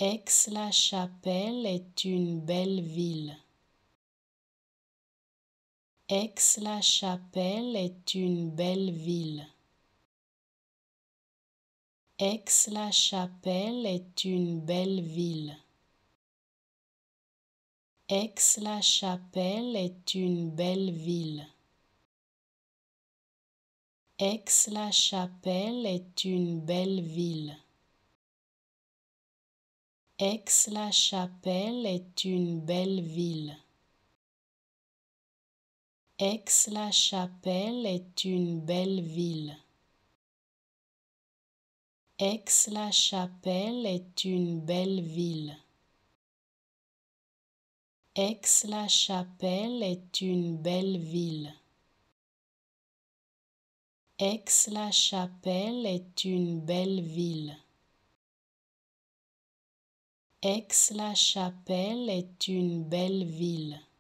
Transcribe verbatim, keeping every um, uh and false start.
Aix-la-Chapelle est une belle ville. Aix-la-Chapelle est une belle ville. Aix-la-Chapelle est une belle ville. Aix-la-Chapelle est une belle ville. Aix-la-Chapelle est une belle ville. Aix-la-Chapelle est une belle ville. Aix-la-Chapelle est une belle ville. Aix-la-Chapelle est une belle ville. Aix-la-Chapelle est une belle ville. Aix-la-Chapelle est une belle ville. Aix-la-Chapelle est une belle ville.